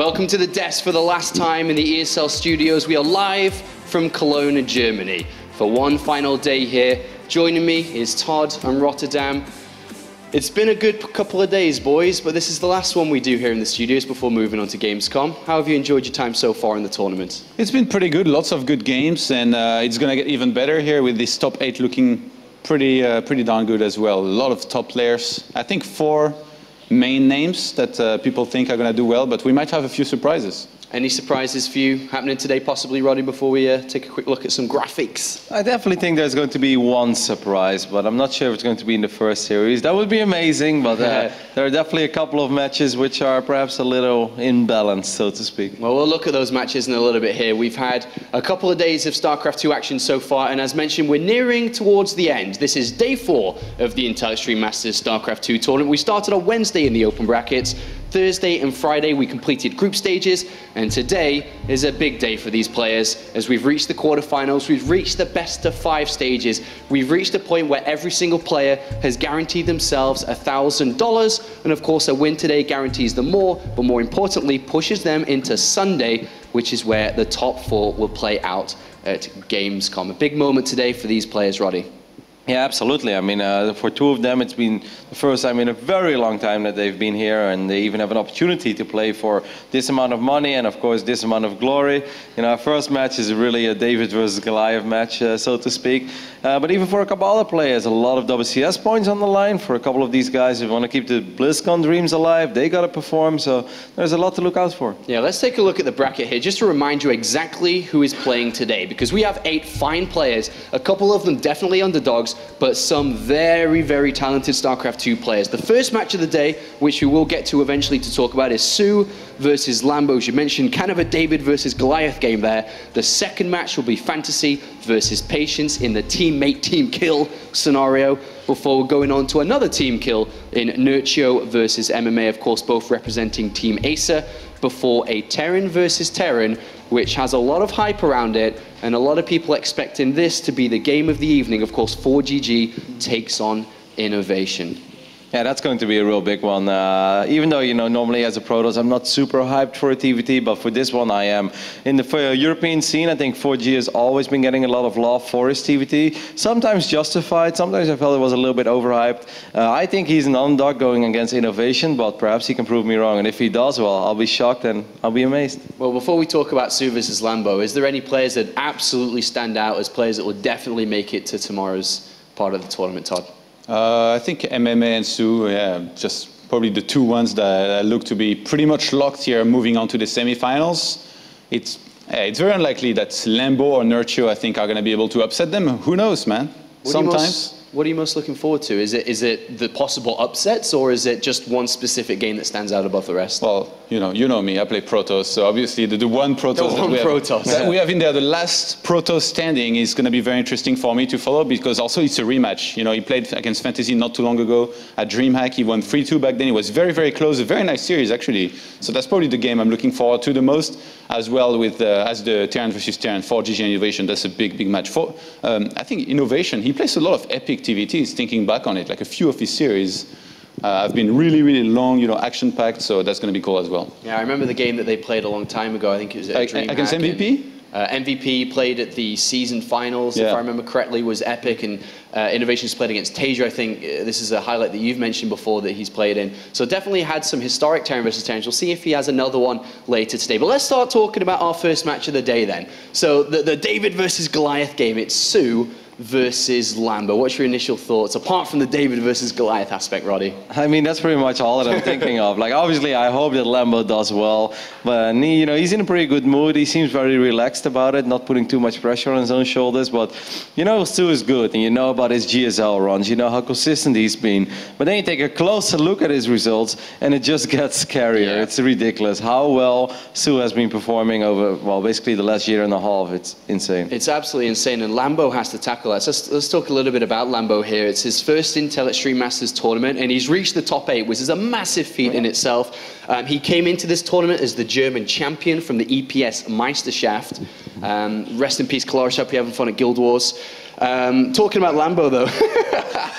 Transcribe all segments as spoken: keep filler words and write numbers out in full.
Welcome to the desk for the last time in the E S L studios. We are live from Cologne, Germany, for one final day here. Joining me is Todd and Rotterdam. It's been a good couple of days, boys, but this is the last one we do here in the studios before moving on to Gamescom. How have you enjoyed your time so far in the tournament? It's been pretty good, lots of good games, and uh, it's going to get even better here with this top eight looking pretty, uh, pretty darn good as well. A lot of top players. I think four main names that uh, people think are going to do well, but we might have a few surprises. Any surprises for you happening today, possibly, Roddy, before we uh, take a quick look at some graphics? I definitely think there's going to be one surprise, but I'm not sure if it's going to be in the first series. That would be amazing, but uh, there are definitely a couple of matches which are perhaps a little imbalanced, so to speak. Well, we'll look at those matches in a little bit here. We've had a couple of days of StarCraft two action so far, and as mentioned, we're nearing towards the end. This is day four of the Intel Extreme Masters StarCraft two tournament. We started on Wednesday in the open brackets. Thursday and Friday we completed group stages, and today is a big day for these players as we've reached the quarterfinals, we've reached the best of five stages, we've reached a point where every single player has guaranteed themselves a thousand dollars, and of course a win today guarantees them more, but more importantly pushes them into Sunday, which is where the top four will play out at Gamescom. A big moment today for these players, Roddy. Yeah, absolutely. I mean, uh, for two of them, it's been the first time in a very long time that they've been here, and they even have an opportunity to play for this amount of money and, of course, this amount of glory. You know, our first match is really a David versus Goliath match, uh, so to speak. Uh, but even for a couple other players, a lot of W C S points on the line. For a couple of these guys who want to keep the BlizzCon dreams alive, they got to perform, so there's a lot to look out for. Yeah, let's take a look at the bracket here, just to remind you exactly who is playing today, because we have eight fine players, a couple of them definitely underdogs, but some very, very talented StarCraft two players. The first match of the day, which we will get to eventually to talk about, is Sue versus Lambo. As you mentioned, kind of a David versus Goliath game there. The second match will be Fantasy versus Patience in the teammate team kill scenario, before going on to another team kill in Nurtio versus M M A, of course, both representing Team Acer, before a Terran versus Terran, which has a lot of hype around it, and a lot of people expecting this to be the game of the evening. Of course, four G G takes on Innovation. Yeah, that's going to be a real big one. Uh, even though, you know, normally as a Protoss, I'm not super hyped for a T V T, but for this one I am. In the uh, European scene, I think four G has always been getting a lot of love for his T V T. Sometimes justified, sometimes I felt it was a little bit overhyped. Uh, I think he's an underdog going against Innovation, but perhaps he can prove me wrong. And if he does, well, I'll be shocked and I'll be amazed. Well, before we talk about Sue versus Lambo, is there any players that absolutely stand out as players that will definitely make it to tomorrow's part of the tournament, Todd? Uh, I think M M A and Sue, yeah, just probably the two ones that look to be pretty much locked here moving on to the semifinals. It's, yeah, it's very unlikely that Lambo or Nurtio, I think, are going to be able to upset them. Who knows, man? What Sometimes. Most, what are you most looking forward to? Is it, is it the possible upsets, or is it just one specific game that stands out above the rest? Well, you know, you know me, I play Protoss, so obviously the, the one Protoss, the that, one we have, Protoss. that we have in there, the last Protoss standing, is going to be very interesting for me to follow, because also it's a rematch. You know, he played against Fantasy not too long ago at DreamHack. He won three two back then. It was very, very close, a very nice series, actually. So that's probably the game I'm looking forward to the most, as well with uh, as the Terran versus Terran, four G G Innovation. That's a big, big match. For, um, I think Innovation, he plays a lot of epic T V Ts, thinking back on it, like a few of his series uh, have been really, really long, you know, action-packed, so that's going to be cool as well. Yeah, I remember the game that they played a long time ago. I think it was at DreamHack. Against M V P? Uh, M V P played at the season finals, yeah. if I remember correctly, was epic, and uh, Innovations played against Tasia. I think uh, this is a highlight that you've mentioned before that he's played in. So definitely had some historic Terran versus Terrans. We'll see if he has another one later today. But let's start talking about our first match of the day then. So the, the David versus Goliath game, it's Sue versus Lambo. What's your initial thoughts, apart from the David versus Goliath aspect, Roddy? I mean, that's pretty much all that I'm thinking of. Like, obviously, I hope that Lambo does well, but he, you know, he's in a pretty good mood. He seems very relaxed about it, not putting too much pressure on his own shoulders. But you know, Stu is good, and you know about his G S L runs. You know how consistent he's been. But then you take a closer look at his results, and it just gets scarier. Yeah. It's ridiculous how well Stu has been performing over, well, basically the last year and a half. It's insane. It's absolutely insane, and Lambo has to tackle that. So let's, let's talk a little bit about Lambo here. It's his first Intel Extreme Masters tournament, and he's reached the top eight, which is a massive feat in itself. Um, he came into this tournament as the German champion from the E P S Meisterschaft. Um, rest in peace, Kalaris. Hope you're having fun at Guild Wars. Um, talking about Lambo, though.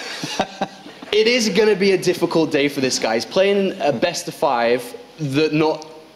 It is going to be a difficult day for this guy. He's playing a best of five that not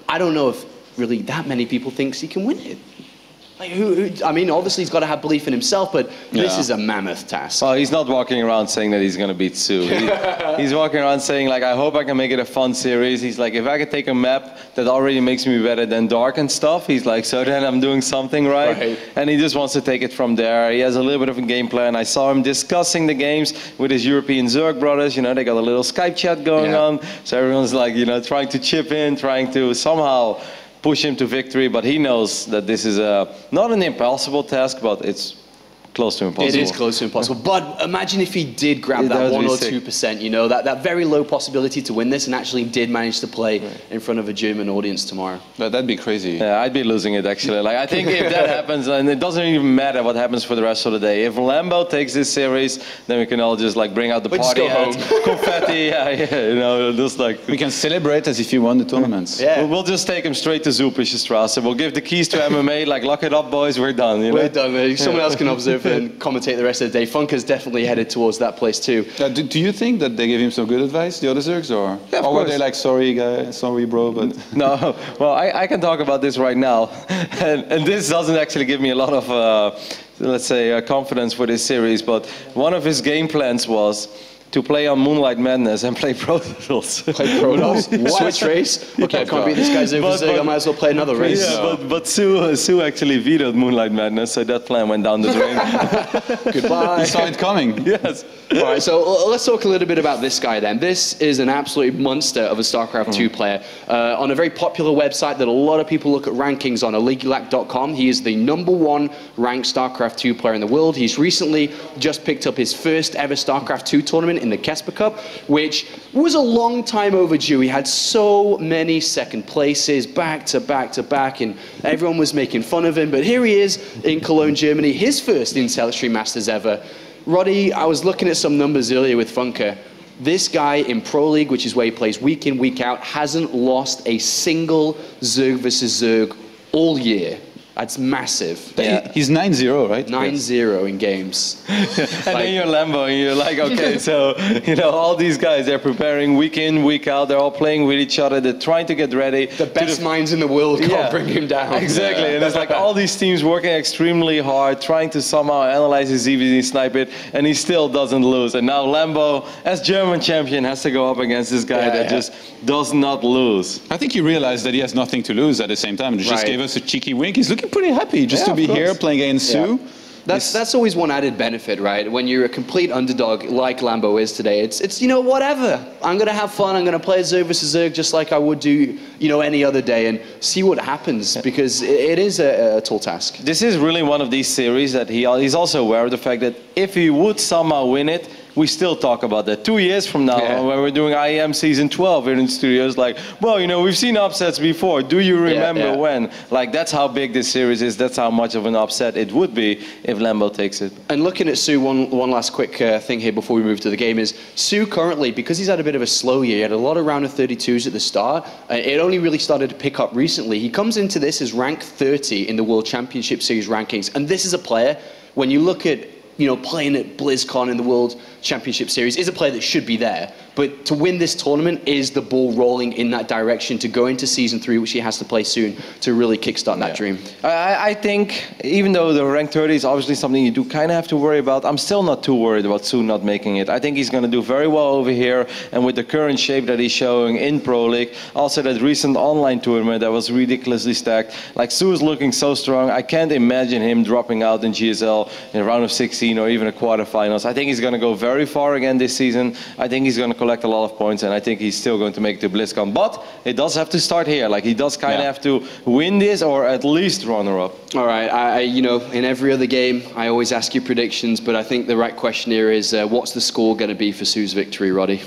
I don't know if really that many people thinks he can win it. Like, who, who, I mean, obviously he's got to have belief in himself, but this Yeah. is a mammoth task. Well, he's not walking around saying that he's going to beat Sue. He, he's walking around saying, like, I hope I can make it a fun series. He's like, if I could take a map that already makes me better than Dark and stuff, he's like, so then I'm doing something right. Right. And he just wants to take it from there. He has a little bit of a game plan. I saw him discussing the games with his European Zerg brothers. You know, they got a little Skype chat going Yeah. on. So everyone's like, you know, trying to chip in, trying to somehow push him to victory, but he knows that this is a, not an impossible task, but it's close to impossible. It is close to impossible. But imagine if he did grab Yeah, that that would one be or sick. two percent, you know, that, that very low possibility to win this and actually did manage to play in front of a German audience tomorrow. But that'd be crazy. Yeah, I'd be losing it actually. Like I think if that happens, and it doesn't even matter what happens for the rest of the day. If Lambo takes this series, then we can all just like bring out the We just party go hats, confetti, yeah, yeah, you know, just like. We can celebrate as if you won the tournaments. Yeah. We'll, we'll just take him straight to Zülpicher Straße. We'll give the keys to M M A, like lock it up, boys. We're done. You know? We're done. uh, Someone else can observe and commentate the rest of the day. Funker's definitely headed towards that place too. Uh, do, do you think that they gave him some good advice, the other Zergs, or, Yeah, of or were course. they like, sorry, guy, sorry, bro, but No, well, I, I can talk about this right now, and, and this doesn't actually give me a lot of, uh, let's say, uh, confidence for this series. But one of his game plans was to play on Moonlight Madness and play Pro Tours. Play Protoss, switch race. Okay, I can't beat this guy's over But- Zerg, I but- might as well play another race. Yeah, but, but Sue, uh, Sue actually vetoed Moonlight Madness, so that plan went down the drain. Goodbye. you saw it coming. Yes. All right, so l- let's talk a little bit about this guy then. This is an absolute monster of a StarCraft two player. Uh, on a very popular website that a lot of people look at rankings on, Aligulac dot com, he is the number one ranked StarCraft two player in the world. He's recently just picked up his first ever StarCraft two tournament in the Kesper Cup, which was a long time overdue. He had so many second places, back to back to back, and everyone was making fun of him. But here he is in Cologne, Germany, his first Intel Extreme Masters ever. Roddy, I was looking at some numbers earlier with Funker. This guy in Pro League, which is where he plays week in, week out, hasn't lost a single Zerg versus Zerg all year. That's massive. Yeah. He's nine zero, right? nine zero in games. And then you're Lambo and you're like, okay, so, you know, all these guys, they're preparing week in, week out, they're all playing with each other, they're trying to get ready. The best minds in the world can't Yeah. bring him down. Exactly, and it's like all these teams working extremely hard, trying to somehow analyze his Z V Z, snipe it, and he still doesn't lose. And now Lambo, as German champion, has to go up against this guy Yeah, that yeah. just does not lose. I think he realized that he has nothing to lose at the same time and just Right. gave us a cheeky wink. He's looking pretty happy just Yeah, to of be here course. playing against Yeah. Sue. That's that's always one added benefit, right? When you're a complete underdog like Lambo is today, it's it's you know whatever. I'm gonna have fun. I'm gonna play Zerg versus Zerg just like I would do you know any other day and see what happens because it, it is a, a tall task. This is really one of these series that he he's also aware of the fact that if he would somehow win it, we still talk about that. Two years from now, Yeah. when we're doing I E M season twelve here in the studios, like, well, you know, we've seen upsets before. Do you remember yeah. when? Like, that's how big this series is. That's how much of an upset it would be if Lambo takes it. And looking at Sue, one one last quick uh, thing here before we move to the game is Sue currently, because he's had a bit of a slow year, he had a lot of round of thirty-twos at the start. Uh, it only really started to pick up recently. He comes into this as rank thirty in the World Championship Series rankings, and this is a player when you look at you know, playing at BlizzCon in the World Championship Series is a player that should be there. But to win this tournament is the ball rolling in that direction to go into season three, which he has to play soon, to really kickstart that Yeah. dream. I, I think even though the rank thirty is obviously something you do kind of have to worry about, I'm still not too worried about Sue not making it. I think he's going to do very well over here, and with the current shape that he's showing in Pro League, also that recent online tournament that was ridiculously stacked. Like, Sue is looking so strong. I can't imagine him dropping out in G S L in a round of sixteen or even a quarterfinals. I think he's going to go very far again this season. I think he's going to collect a lot of points, and I think he's still going to make it to BlizzCon. But it does have to start here. Like, he does kind of Yeah. have to win this or at least runner-up. All right, I, I, you know, in every other game, I always ask you predictions, but I think the right question here is, uh, what's the score going to be for Sue's victory, Roddy?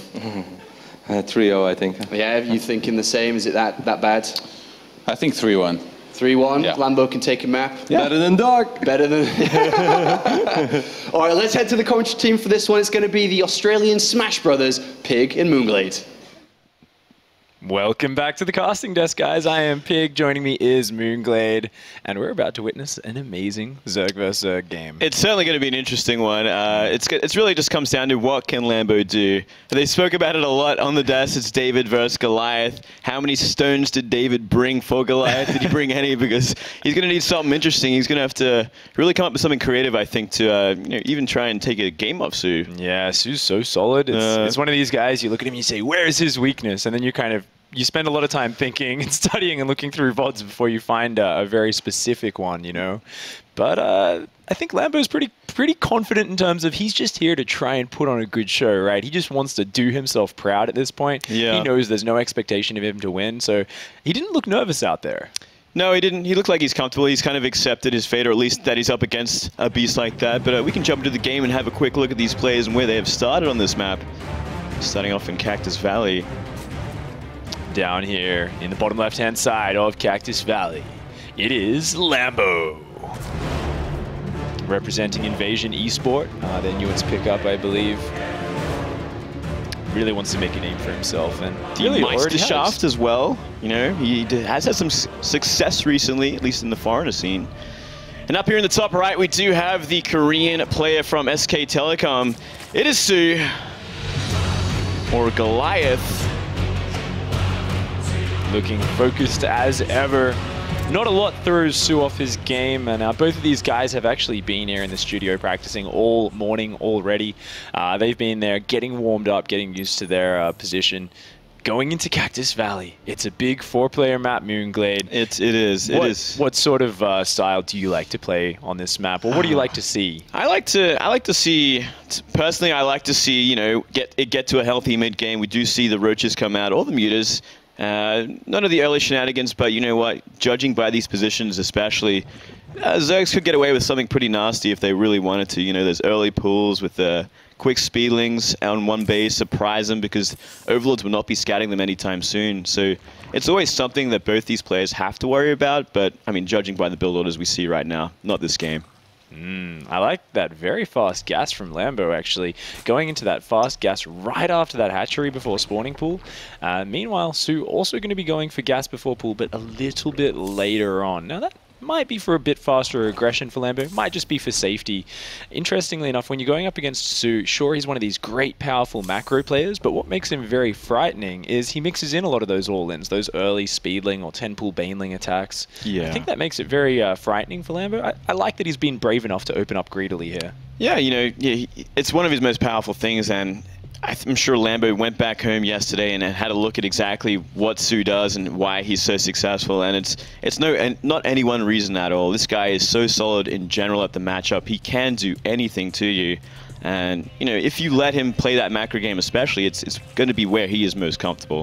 Uh, three oh, I think. Yeah, you thinking the same? Is it that, that bad? I think three one. three one, Yeah. Lambo can take a map. Yeah. Better than Dark. Better than... All right, let's head to the commentary team for this one. It's going to be the Australian Smash Brothers, Pig and Moonglade. Welcome back to the casting desk, guys. I am Pig. Joining me is Moonglade, and we're about to witness an amazing Zerg versus Zerg game. It's certainly going to be an interesting one. Uh, it's it's really just comes down to what can Lambo do. They spoke about it a lot on the desk. It's David versus Goliath. How many stones did David bring for Goliath? Did he bring any? Because he's going to need something interesting. He's going to have to really come up with something creative, I think, to uh, you know, even try and take a game off Su. Yeah, Su's so solid. It's, Uh, it's one of these guys, you look at him and you say, where is his weakness? And then you kind of you spend a lot of time thinking and studying and looking through V O Ds before you find a, a very specific one, you know. But uh, I think Lambo's pretty pretty confident in terms of he's just here to try and put on a good show, right? He just wants to do himself proud at this point. Yeah. He knows there's no expectation of him to win, so he didn't look nervous out there. No, he didn't. He looked like he's comfortable. He's kind of accepted his fate, or at least that he's up against a beast like that. But uh, we can jump into the game and have a quick look at these players and where they have started on this map. Starting off in Cactus Valley. Down here in the bottom left-hand side of Cactus Valley, it is Lambo. Representing Invasion Esport, uh, their newest pickup, I believe. Really wants to make a name for himself, and really already has. Meisterschaft as well. You know, he d- has had some s- success recently, at least in the foreigner scene. And up here in the top right, we do have the Korean player from S K Telecom. It is Su, or Goliath. Looking focused as ever. Not a lot throws Su off his game, and uh, both of these guys have actually been here in the studio practicing all morning already. Uh, they've been there getting warmed up, getting used to their uh, position. Going into Cactus Valley, it's a big four-player map, Moonglade. It, it is, it what, is. What sort of uh, style do you like to play on this map, or what do you like to see? I like to, I like to see, personally, I like to see, you know, get it get to a healthy mid-game. We do see the roaches come out, or the mutas. Uh, none of the early shenanigans, but you know what? Judging by these positions especially, uh, Zergs could get away with something pretty nasty if they really wanted to. You know, there's early pools with the quick speedlings on one base, surprise them because Overlords will not be scouting them anytime soon. So it's always something that both these players have to worry about, but I mean, judging by the build orders we see right now, not this game. Mm, I like that very fast gas from Lambo, actually. Going into that fast gas right after that hatchery before spawning pool. Uh, meanwhile, Su also going to be going for gas before pool, but a little bit later on. Now, that might be for a bit faster aggression for Lambo, might just be for safety. Interestingly enough, when you're going up against Su, sure, he's one of these great, powerful macro players, but what makes him very frightening is he mixes in a lot of those all-ins, those early Speedling or ten-pool Baneling attacks. Yeah. I think that makes it very uh, frightening for Lambo. I, I like that he's been brave enough to open up greedily here. Yeah, you know, yeah, he, it's one of his most powerful things, and I'm sure Lambo went back home yesterday and had a look at exactly what Su does and why he's so successful. And it's it's no and not any one reason at all. This guy is so solid in general at the matchup. He can do anything to you. And, you know, if you let him play that macro game especially, it's, it's going to be where he is most comfortable.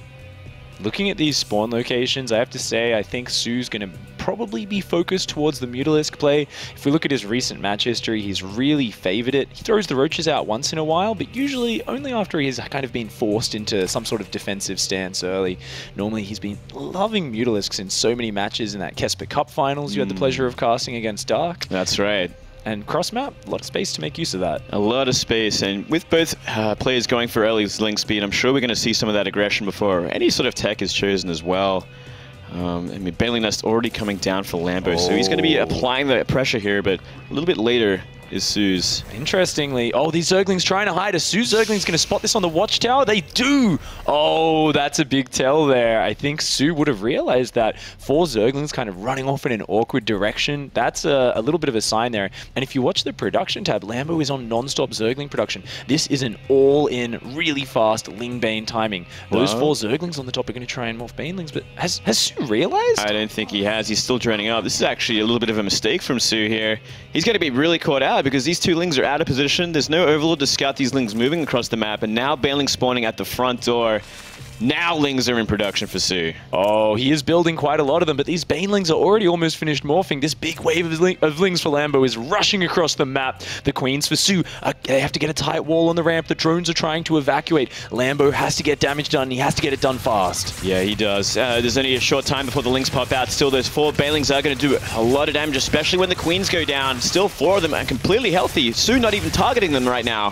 Looking at these spawn locations, I have to say I think Su's going to probably be focused towards the Mutalisk play. If we look at his recent match history, he's really favored it. He throws the roaches out once in a while, but usually only after he's kind of been forced into some sort of defensive stance early. Normally he's been loving Mutalisks in so many matches. In that Kesper Cup finals, you had the pleasure of casting against Dark. That's right. And cross map, a lot of space to make use of that. A lot of space, and with both uh, players going for early link speed, I'm sure we're going to see some of that aggression before any sort of tech is chosen as well. Um, I mean, Baneling Nest already coming down for Lambo, oh. so he's going to be applying the pressure here, but a little bit later is Su's. Interestingly, oh, these Zerglings trying to hide. Are Su Zerglings going to spot this on the watchtower? They do! Oh, that's a big tell there. I think Su would have realized that. Four Zerglings kind of running off in an awkward direction. That's a, a little bit of a sign there. And if you watch the production tab, Lambo is on non-stop Zergling production. This is an all-in, really fast Ling Bane timing. Those Wow. four Zerglings on the top are going to try and morph Banelings, but has, has Su realized? I don't think he has. He's still droning up. This is actually a little bit of a mistake from Su here. He's going to be really caught out because these two Lings are out of position. There's no Overlord to scout these Lings moving across the map, and now Baneling spawning at the front door. Now Lings are in production for Su. Oh, he is building quite a lot of them, but these Banelings are already almost finished morphing. This big wave of, ling of Lings for Lambo is rushing across the map. The Queens for Su, uh, they have to get a tight wall on the ramp. The drones are trying to evacuate. Lambo has to get damage done. He has to get it done fast. Yeah, he does. Uh, there's only a short time before the Lings pop out. Still, those four Banelings are going to do a lot of damage, especially when the Queens go down. Still, four of them are completely healthy. Su not even targeting them right now.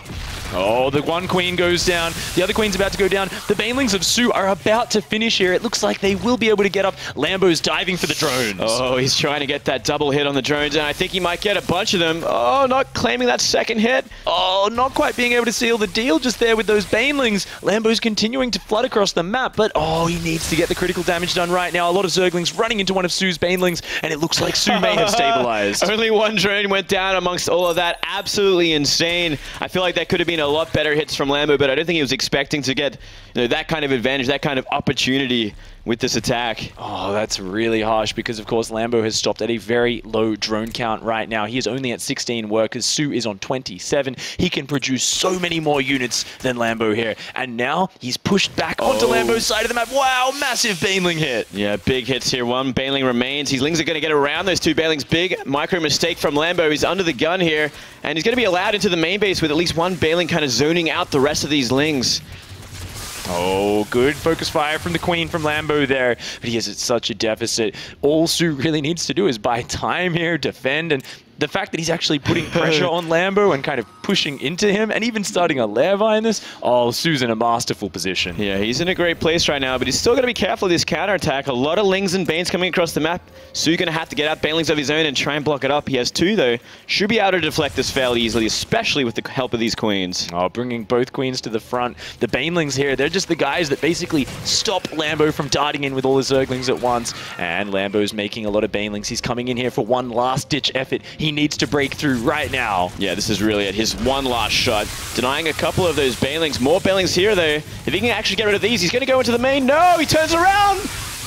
Oh, the one queen goes down. The other queen's about to go down. The Banelings of Su are about to finish here. It looks like they will be able to get up. Lambo's diving for the drones. Oh, he's trying to get that double hit on the drones, and I think he might get a bunch of them. Oh, not claiming that second hit. Oh, not quite being able to seal the deal just there with those Banelings. Lambo's continuing to flood across the map, but oh, he needs to get the critical damage done right now. A lot of Zerglings running into one of Su's Banelings, and it looks like Su may have stabilized. Only one drone went down amongst all of that. Absolutely insane. I feel like that could have been a lot better hits from Lambo, but I don't think he was expecting to get, you know, that kind of advantage, that kind of opportunity with this attack. Oh, that's really harsh because, of course, Lambo has stopped at a very low drone count right now. He is only at sixteen workers. Su is on twenty-seven. He can produce so many more units than Lambo here. And now he's pushed back oh. onto Lambo's side of the map. Wow, massive Baneling hit. Yeah, big hits here. One Baneling remains. His Lings are going to get around those two Banelings. Big micro mistake from Lambo. He's under the gun here, and he's going to be allowed into the main base with at least one Baneling kind of zoning out the rest of these Lings. Oh, good focus fire from the Queen from Lambo there. But he is at such a deficit. All Su really needs to do is buy time here, defend, and the fact that he's actually putting pressure on Lambo and kind of pushing into him and even starting a Levi in this, oh, Su's in a masterful position. Yeah, he's in a great place right now, but he's still got to be careful of this counterattack. A lot of Lings and Banes coming across the map. Su going to have to get out Banelings of his own and try and block it up. He has two, though. Should be able to deflect this fairly easily, especially with the help of these Queens. Oh, bringing both Queens to the front. The Banelings here, they're just the guys that basically stop Lambo from darting in with all the Zerglings at once. And Lambo's making a lot of Banelings. He's coming in here for one last-ditch effort. He needs to break through right now. Yeah, this is really it. His one last shot. Denying a couple of those Banelings. More Banelings here, though. If he can actually get rid of these, he's going to go into the main. No, he turns around.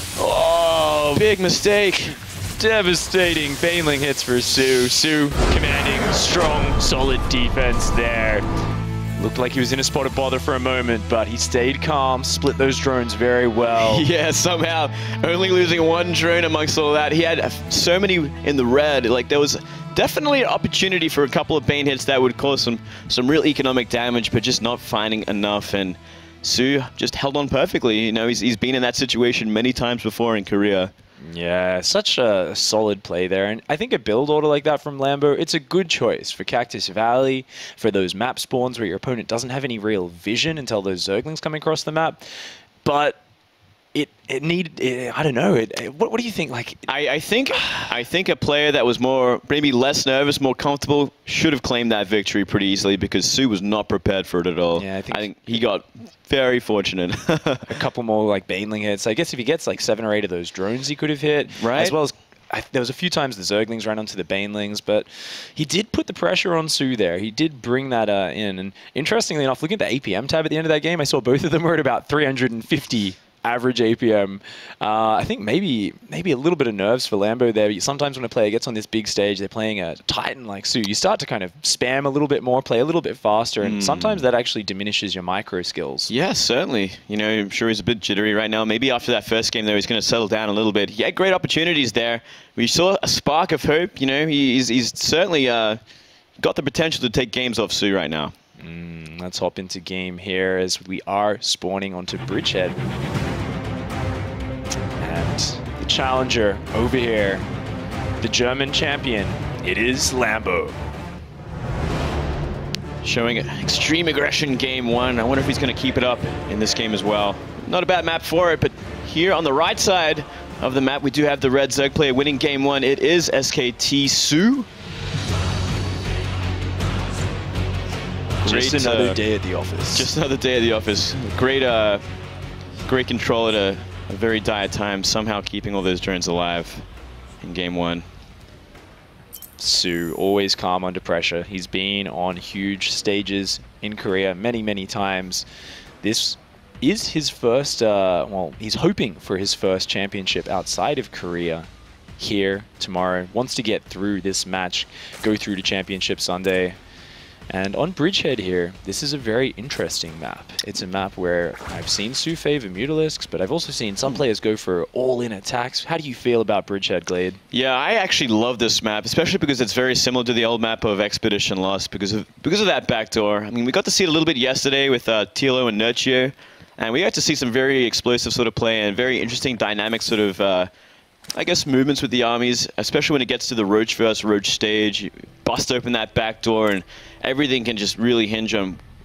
Oh, big mistake. Devastating Baneling hits for Su. Su commanding strong, solid defense there. Looked like he was in a spot of bother for a moment, but he stayed calm, split those drones very well. Yeah, somehow only losing one drone amongst all that. He had so many in the red. Like, there was definitely an opportunity for a couple of Bane hits that would cause some, some real economic damage, but just not finding enough. And Su just held on perfectly. You know, he's, he's been in that situation many times before in Korea. Yeah, such a solid play there. And I think a build order like that from Lambo, it's a good choice for Cactus Valley, for those map spawns where your opponent doesn't have any real vision until those Zerglings come across the map. But it it needed, it, I don't know, it, it, what, what do you think? Like, I, I think I think a player that was more, maybe less nervous, more comfortable, should have claimed that victory pretty easily because Su was not prepared for it at all. Yeah, I think, I think he got very fortunate. A couple more like Baneling hits. I guess if he gets like seven or eight of those drones he could have hit, right? As well as I, there was a few times the Zerglings ran onto the Banelings, but he did put the pressure on Su there. He did bring that uh, in. And interestingly enough, looking at the A P M tab at the end of that game, I saw both of them were at about three hundred fifty average A P M. Uh, I think maybe maybe a little bit of nerves for Lambo there. Sometimes when a player gets on this big stage, they're playing a Titan like Su, you start to kind of spam a little bit more, play a little bit faster, and mm. sometimes that actually diminishes your micro skills. Yeah, certainly. You know, I'm sure he's a bit jittery right now. Maybe after that first game, though, he's going to settle down a little bit. He had great opportunities there. We saw a spark of hope. You know, he's, he's certainly uh, got the potential to take games off Su right now. Mm, let's hop into game here as we are spawning onto Bridgehead. And the challenger over here, the German champion, it is Lambo. Showing extreme aggression game one. I wonder if he's going to keep it up in this game as well. Not a bad map for it, but here on the right side of the map, we do have the red Zerg player winning game one. It is S K T Su. Just Great, another uh, day at the office. Just another day at the office. Great, uh, great control at a, a very dire time, somehow keeping all those drones alive in game one. Su, always calm under pressure. He's been on huge stages in Korea many, many times. This is his first, uh, well, he's hoping for his first championship outside of Korea here tomorrow. Wants to get through this match, go through to Championship Sunday. And on Bridgehead here, this is a very interesting map. It's a map where I've seen Su favor Mutalisks, but I've also seen some players go for all-in attacks. How do you feel about Bridgehead, Glade? Yeah, I actually love this map, especially because it's very similar to the old map of Expedition Lost because of because of that backdoor. I mean, we got to see it a little bit yesterday with uh, Tilo and Nurtio, and we got to see some very explosive sort of play and very interesting dynamic sort of, uh, I guess, movements with the armies, especially when it gets to the Roach versus Roach stage. You bust open that back door and everything can just really hinge on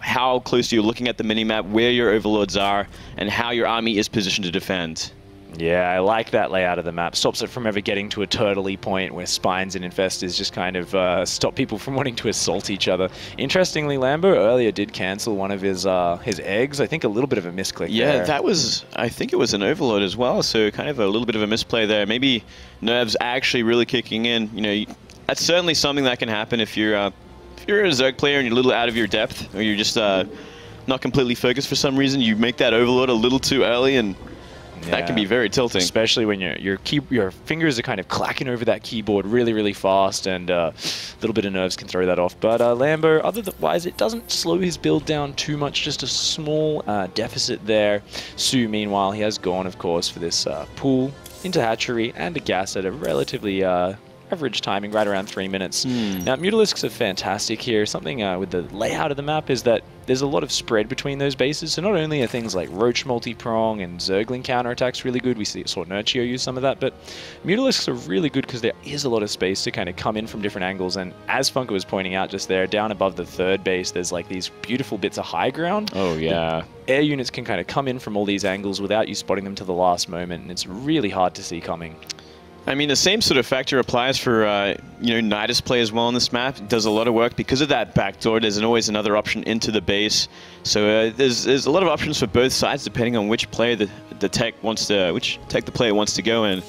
how close you're looking at the minimap, where your overlords are, and how your army is positioned to defend. Yeah, I like that layout of the map. Stops it from ever getting to a turtley point where spines and infestors just kind of uh, stop people from wanting to assault each other. Interestingly, Lambo earlier did cancel one of his uh, his eggs. I think a little bit of a misclick Yeah, there. that was, I think it was an overload as well, so kind of a little bit of a misplay there. Maybe nerves actually really kicking in. You know, that's certainly something that can happen if you're, uh, if you're a Zerg player and you're a little out of your depth, or you're just uh, not completely focused for some reason. You make that overload a little too early, and that can be very tilting. Especially when your your key, your fingers are kind of clacking over that keyboard really, really fast, and uh, a little bit of nerves can throw that off. But uh, Lambo, otherwise, it doesn't slow his build down too much, just a small uh, deficit there. Su, meanwhile, he has gone, of course, for this uh, pool into hatchery and a gas at a relatively uh, average timing, right around three minutes. Mm. Now, Mutalisks are fantastic here. Something uh, with the layout of the map is that there's a lot of spread between those bases. So not only are things like Roach multi-prong and Zergling counterattacks really good, we see, saw Nurchio use some of that, but Mutalisks are really good because there is a lot of space to kind of come in from different angles. And as Funko was pointing out just there, down above the third base, there's like these beautiful bits of high ground. Oh, yeah. The air units can kind of come in from all these angles without you spotting them to the last moment, and it's really hard to see coming. I mean, the same sort of factor applies for, uh, you know, Nidus play as well on this map. It does a lot of work. Because of that backdoor, there's always another option into the base. So uh, there's, there's a lot of options for both sides, depending on which player the, the tech wants to, which tech the player wants to go in.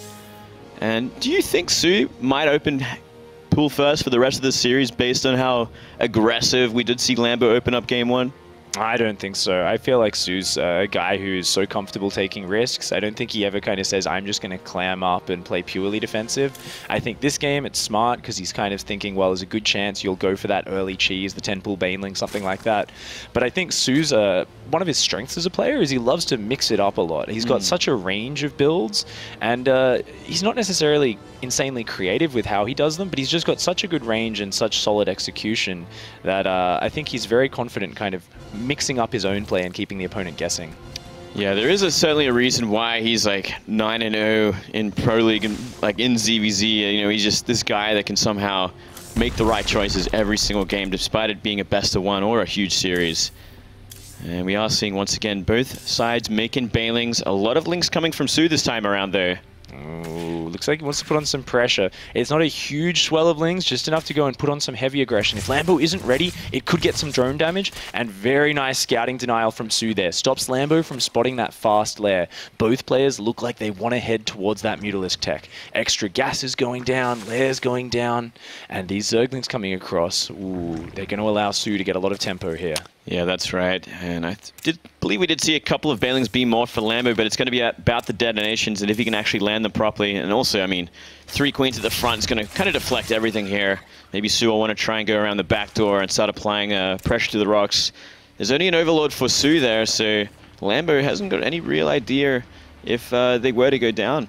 And do you think Su might open pool first for the rest of the series based on how aggressive we did see Lambo open up game one? I don't think so. I feel like Su's a guy who's so comfortable taking risks. I don't think he ever kind of says, I'm just going to clam up and play purely defensive. I think this game, it's smart because he's kind of thinking, well, there's a good chance you'll go for that early cheese, the ten-pull Baneling, something like that. But I think Su's, uh, one of his strengths as a player is he loves to mix it up a lot. He's got mm. such a range of builds, and uh, he's not necessarily insanely creative with how he does them, but he's just got such a good range and such solid execution that uh, I think he's very confident kind of mixing up his own play and keeping the opponent guessing. Yeah, there is a, certainly a reason why he's like nine and oh in Pro League and like in Z V Z. You know, he's just this guy that can somehow make the right choices every single game, despite it being a best of one or a huge series. And we are seeing once again both sides making Banelings. A lot of links coming from Su this time around though. Ooh, looks like he wants to put on some pressure. It's not a huge swell of lings, just enough to go and put on some heavy aggression. If Lambo isn't ready, it could get some drone damage, and very nice scouting denial from Su there. Stops Lambo from spotting that fast lair. Both players look like they want to head towards that Mutalisk tech. Extra gas is going down, lairs going down, and these Zerglings coming across. Ooh, they're going to allow Su to get a lot of tempo here. Yeah, that's right. And I did believe we did see a couple of Banelings be morphed for Lambo, but it's going to be about the detonations and if he can actually land them properly. And also, I mean, three queens at the front is going to kind of deflect everything here. Maybe Su will want to try and go around the back door and start applying uh, pressure to the rocks. There's only an overlord for Su there, so Lambo hasn't got any real idea if uh, they were to go down.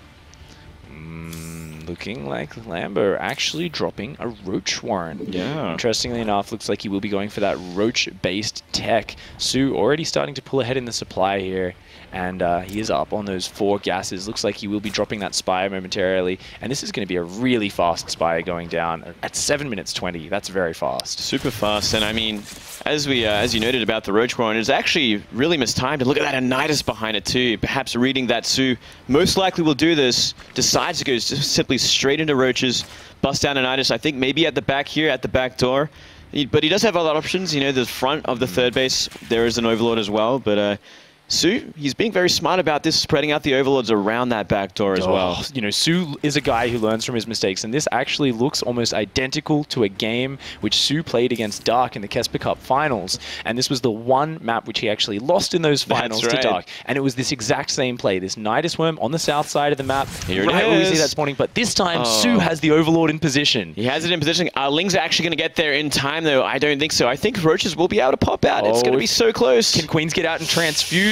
Looking like Lambo actually dropping a Roach Warren. Yeah. Interestingly enough, looks like he will be going for that Roach-based tech. Su already starting to pull ahead in the supply here, and uh, he is up on those four gases. Looks like he will be dropping that Spire momentarily, and this is going to be a really fast Spire going down at seven minutes twenty. That's very fast. Super fast, and I mean, as we uh, as you noted about the Roach Warren, it's actually really mistimed. And look at that Anitus behind it too. Perhaps reading that Su most likely will do this, decides to go just simply straight into Roaches, bust down Anitus. I think maybe at the back here, at the back door. He, but he does have other options. You know, the front of the third base, there is an Overlord as well. But uh, Su, he's being very smart about this, spreading out the Overlords around that back door as oh, well. You know, Su is a guy who learns from his mistakes, and this actually looks almost identical to a game which Su played against Dark in the Kesper Cup finals, and this was the one map which he actually lost in those finals That's right. to Dark, and it was this exact same play, this Nidus Worm on the south side of the map, Here right it where we see is. that spawning, but this time Oh. Su has the Overlord in position. He has it in position. Uh, Ling's actually going to get there in time, though. I don't think so. I think Roaches will be able to pop out. It's Oh, going to be so close. Can Queens get out and transfuse?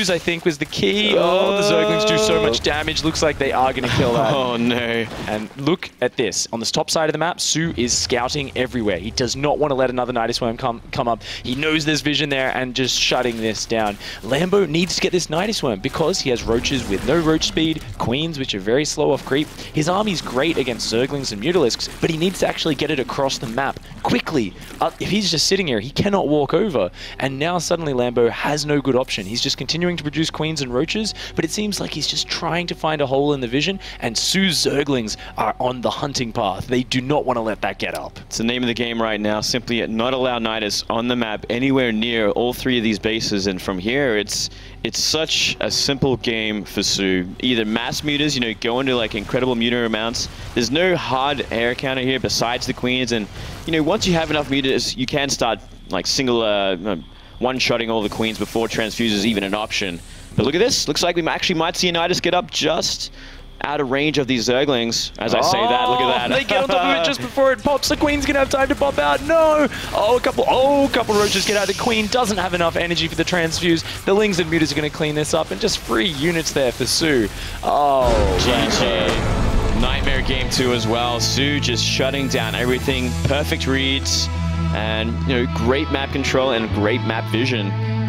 Fuse, I think, was the key. Oh, the Zerglings do so much damage. Looks like they are going to kill that. Oh, no. And look at this. On the top side of the map, Su is scouting everywhere. He does not want to let another Nidus Worm come, come up. He knows there's vision there and just shutting this down. Lambo needs to get this Nidus Worm because he has Roaches with no Roach speed, Queens, which are very slow off creep. His army's great against Zerglings and Mutalisks, but he needs to actually get it across the map quickly. Uh, if he's just sitting here, he cannot walk over. And now suddenly Lambo has no good option. He's just continuing to produce Queens and Roaches, but it seems like he's just trying to find a hole in the vision, and Su's Zerglings are on the hunting path. They do not want to let that get up. It's the name of the game right now. Simply not allow Nidus on the map anywhere near all three of these bases, and from here it's it's such a simple game for Su. Either mass mutas, you know, go into like incredible muta amounts. There's no hard air counter here besides the Queens, and you know, once you have enough mutas, you can start like single uh, one-shotting all the Queens before transfuse is even an option. But look at this. Looks like we actually might see a Nidus get up just out of range of these Zerglings. As I say that, look at that. They get on top of it just before it pops. The Queen's gonna have time to pop out. No! Oh, a couple. Oh, a couple Roaches get out. The Queen doesn't have enough energy for the transfuse. The Lings and Mutas are gonna clean this up, and just free units there for Su. Oh, G G. Nightmare game two as well. Su just shutting down everything. Perfect reads, and you know, great map control and great map vision.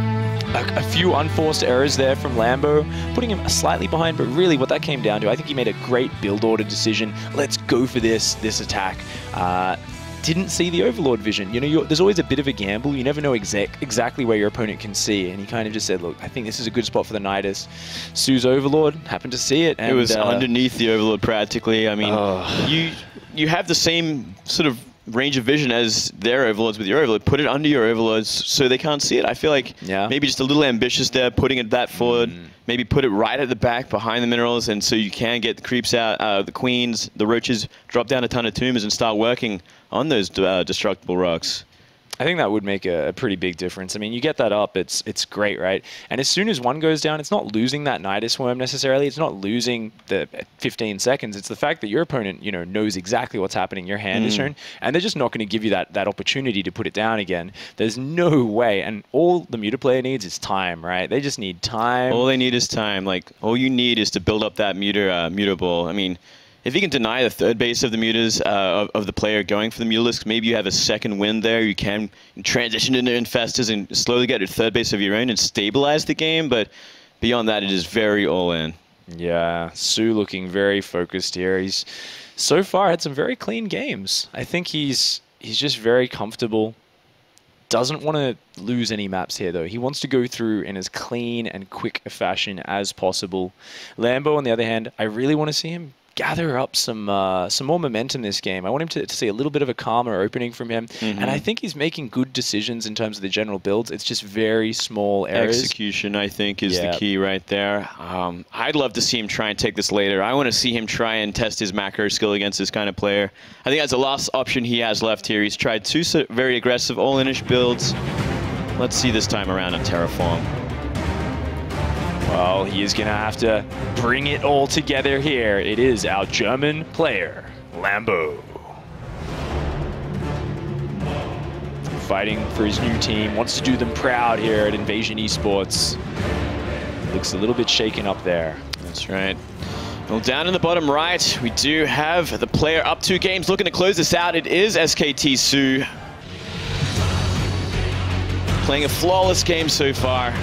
A, a few unforced errors there from Lambo, putting him slightly behind, but really what that came down to, I think he made a great build order decision. Let's go for this, this attack. Uh, didn't see the Overlord vision. You know, you're, there's always a bit of a gamble. You never know exact, exactly where your opponent can see. And he kind of just said, look, I think this is a good spot for the Nidus. Su's Overlord happened to see it. And, it was uh, underneath the Overlord practically. I mean, oh. you you have the same sort of range of vision as their Overlords with your Overlord. Put it under your Overlords so they can't see it. I feel like yeah. maybe just a little ambitious there, putting it that forward. Mm. Maybe put it right at the back behind the minerals, and so you can get the creeps out, uh, the Queens, the Roaches, drop down a ton of tombs and start working on those uh, destructible rocks. I think that would make a, a pretty big difference. I mean, you get that up, it's it's great, right? And as soon as one goes down, it's not losing that Nidus Worm necessarily. It's not losing the fifteen seconds. It's the fact that your opponent, you know, knows exactly what's happening. Your hand mm. is shown, and they're just not going to give you that that opportunity to put it down again. There's no way. And all the Muta player needs is time, right? They just need time. All they need is time. Like, all you need is to build up that Muta, uh, Muta ball. I mean, if you can deny the third base of the mutas uh, of, of the player going for the Mutalisks, maybe you have a second win there. You can transition into Infestors and slowly get a third base of your own and stabilize the game. But beyond that, it is very all in. Yeah, Su looking very focused here. He's so far had some very clean games. I think he's he's just very comfortable. Doesn't want to lose any maps here, though. He wants to go through in as clean and quick a fashion as possible. Lambo, on the other hand, I really want to see him gather up some uh, some more momentum this game. I want him to, to see a little bit of a calmer opening from him. Mm-hmm. And I think he's making good decisions in terms of the general builds. It's just very small errors. Execution, I think, is yeah. the key right there. Um, I'd love to see him try and take this later. I want to see him try and test his macro skill against this kind of player. I think that's the last option he has left here. He's tried two very aggressive all-inish builds. Let's see this time around on Terraform. Well, he is going to have to bring it all together here. It is our German player, Lambo. Fighting for his new team, wants to do them proud here at Invasion Esports. Looks a little bit shaken up there. That's right. Well, down in the bottom right, we do have the player up two games looking to close this out. It is S K T Su. Playing a flawless game so far.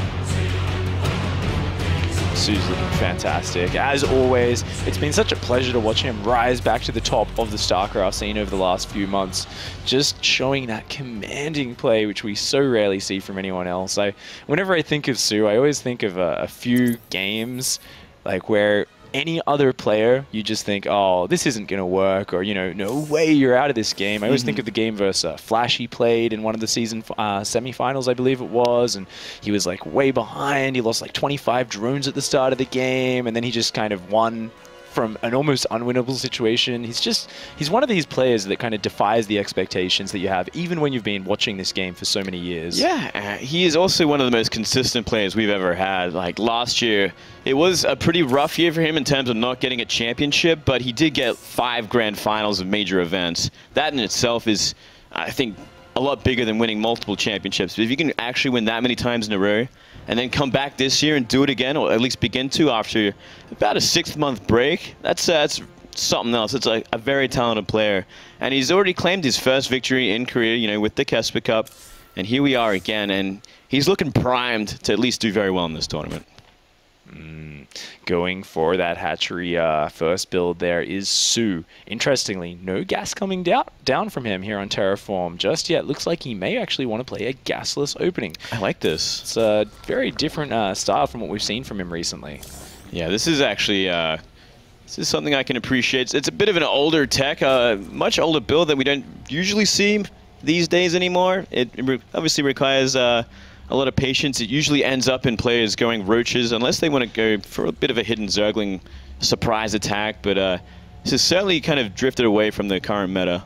Su's looking fantastic. As always, it's been such a pleasure to watch him rise back to the top of the StarCraft scene over the last few months. Just showing that commanding play, which we so rarely see from anyone else. I, whenever I think of Su, I always think of a, a few games like where any other player, you just think, oh, this isn't going to work, or, you know, no way you're out of this game. I always mm-hmm. think of the game versus uh, Flash he played in one of the season uh, semifinals, I believe it was, and he was like way behind. He lost like twenty-five drones at the start of the game, and then he just kind of won from an almost unwinnable situation. He's just, he's one of these players that kind of defies the expectations that you have, even when you've been watching this game for so many years. Yeah, uh, he is also one of the most consistent players we've ever had. Like last year, it was a pretty rough year for him in terms of not getting a championship, but he did get five grand finals of major events. That in itself is, I think, a lot bigger than winning multiple championships. But if you can actually win that many times in a row and then come back this year and do it again, or at least begin to after about a six-month break, that's, uh, that's something else. It's a, a very talented player. And he's already claimed his first victory in Korea, you know, with the Kesper Cup. And here we are again, and he's looking primed to at least do very well in this tournament. Mm, going for that hatchery uh, first build there is Su. Interestingly, no gas coming down down from him here on Terraform just yet. Looks like he may actually want to play a gasless opening. I like this. It's a very different uh, style from what we've seen from him recently. Yeah, this is actually uh, this is something I can appreciate. It's, it's a bit of an older tech, uh, much older build that we don't usually see these days anymore. It, it re obviously requires uh, a lot of patience. It usually ends up in players going roaches unless they want to go for a bit of a hidden Zergling surprise attack, but uh, this has certainly kind of drifted away from the current meta.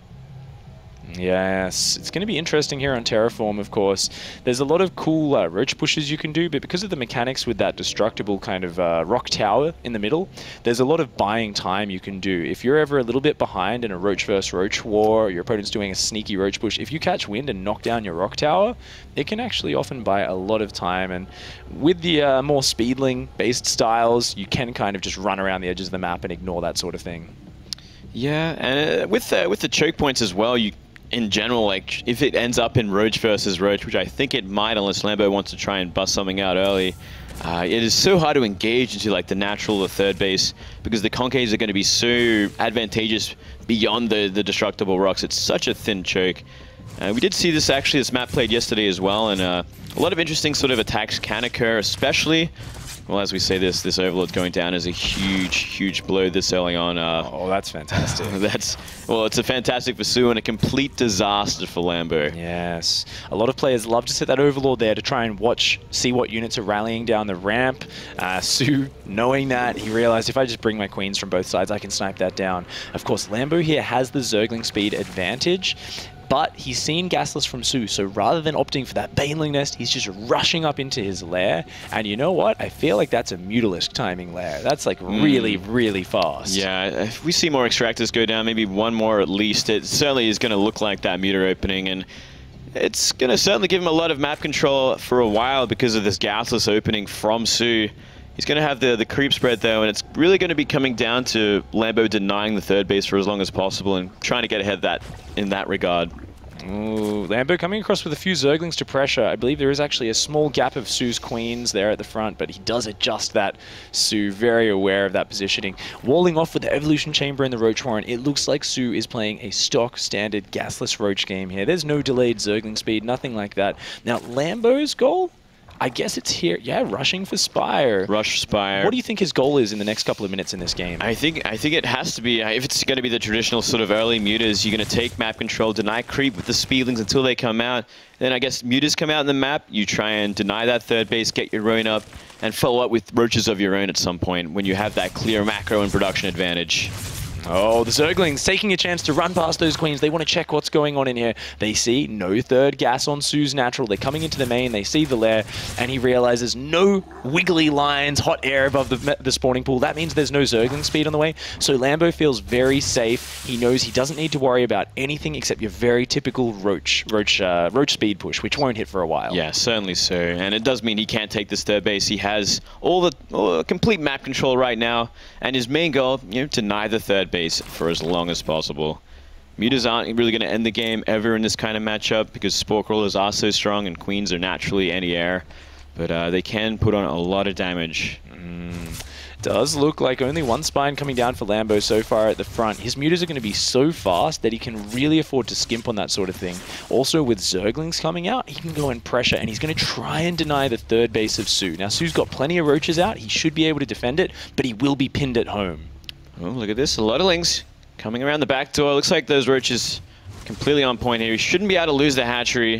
Yes, it's going to be interesting here on Terraform, of course. There's a lot of cool uh, roach pushes you can do, but because of the mechanics with that destructible kind of uh, rock tower in the middle, there's a lot of buying time you can do. If you're ever a little bit behind in a roach versus roach war, or your opponent's doing a sneaky roach push, if you catch wind and knock down your rock tower, it can actually often buy a lot of time. And with the uh, more speedling-based styles, you can kind of just run around the edges of the map and ignore that sort of thing. Yeah, and uh, with, uh, with the choke points as well, you in general, like, if it ends up in Roach versus Roach, which I think it might unless Lambo wants to try and bust something out early, uh, it is so hard to engage into, like, the natural or third base because the concaves are going to be so advantageous beyond the, the destructible rocks. It's such a thin choke. Uh, we did see this, actually, this map played yesterday as well, and uh, a lot of interesting sort of attacks can occur, especially... Well, as we say this, this Overlord going down is a huge, huge blow this early on. Uh, oh, that's fantastic. that's Well, it's a fantastic for Su and a complete disaster for Lambo. Yes. A lot of players love to set that Overlord there to try and watch, see what units are rallying down the ramp. Uh, Su, knowing that, he realized if I just bring my queens from both sides, I can snipe that down. Of course, Lambo here has the Zergling speed advantage, but he's seen Gasless from Su, so rather than opting for that Baneling Nest, he's just rushing up into his lair. And you know what? I feel like that's a Mutalisk timing lair. That's like mm. really, really fast. Yeah, if we see more Extractors go down, maybe one more at least, it certainly is going to look like that Muta opening. And it's going to certainly give him a lot of map control for a while because of this Gasless opening from Su. He's going to have the, the creep spread, though, and it's really going to be coming down to Lambo denying the third base for as long as possible and trying to get ahead of that in that regard. Ooh, Lambo coming across with a few Zerglings to pressure. I believe there is actually a small gap of Su's queens there at the front, but he does adjust that. Su very aware of that positioning. Walling off with the Evolution Chamber and the Roach Warren, it looks like Su is playing a stock standard gasless Roach game here. There's no delayed Zergling speed, nothing like that. Now, Lambo's goal? I guess it's here. Yeah, rushing for Spire. Rush Spire. What do you think his goal is in the next couple of minutes in this game? I think I think it has to be, if it's going to be the traditional sort of early mutas, you're going to take map control, deny creep with the speedlings until they come out. Then I guess mutas come out in the map, you try and deny that third base, get your own up, and follow up with roaches of your own at some point when you have that clear macro and production advantage. Oh, the Zerglings taking a chance to run past those queens. They want to check what's going on in here. They see no third gas on Su's natural. They're coming into the main. They see the lair, and he realizes no wiggly lines, hot air above the, the spawning pool. That means there's no Zergling speed on the way. So Lambo feels very safe. He knows he doesn't need to worry about anything except your very typical Roach, Roach, uh, Roach speed push, which won't hit for a while. Yeah, certainly so. And it does mean he can't take this third base. He has all the all the complete map control right now, and his main goal, you know, deny the third base for as long as possible. Mutas aren't really going to end the game ever in this kind of matchup because Spore Crawlers are so strong and Queens are naturally anti-air, but uh, they can put on a lot of damage. Mm. Does look like only one spine coming down for Lambo so far at the front. His mutas are going to be so fast that he can really afford to skimp on that sort of thing. Also, with Zerglings coming out, he can go in pressure, and he's going to try and deny the third base of Su. Now, Su's got plenty of roaches out. He should be able to defend it, but he will be pinned at home. Oh, look at this. A lot of Lings coming around the back door. Looks like those roaches completely on point here. He shouldn't be able to lose the hatchery.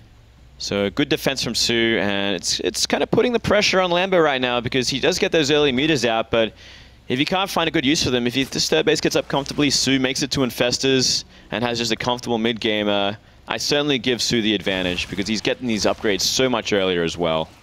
So good defense from Su, and it's it's kind of putting the pressure on Lambo right now because he does get those early mutas out, but if he can't find a good use for them, if he, this third base gets up comfortably, Su makes it to Infestors and has just a comfortable mid-game, uh, I certainly give Su the advantage because he's getting these upgrades so much earlier as well.